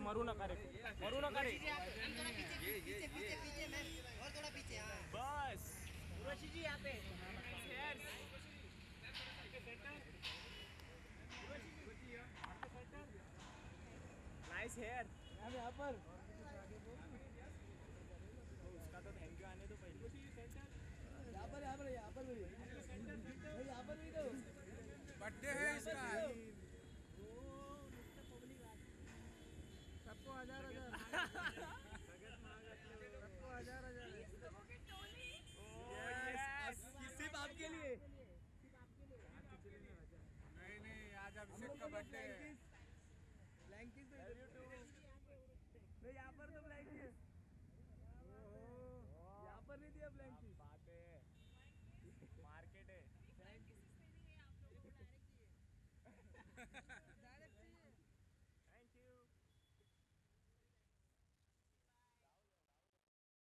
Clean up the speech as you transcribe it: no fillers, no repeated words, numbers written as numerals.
मरू नका रे, मरू नका रे। और थोड़ा पीछे। बस उर्वशी जी यहाँ पे। Nice hair. यहाँ पर उसका तो थैंक यू आने दो पहले। यहाँ पर भी तो बर्थडे है इसका। सबको हजार सबको हजार सिर्फ आपके लिए। नहीं आज अभिषेक का बर्थडे है। ब्लैंकिस तो यहाँ पर तो ब्लैंकिस यहाँ पर नहीं दिया ब्लैंकिस। बात है, मार्केट है।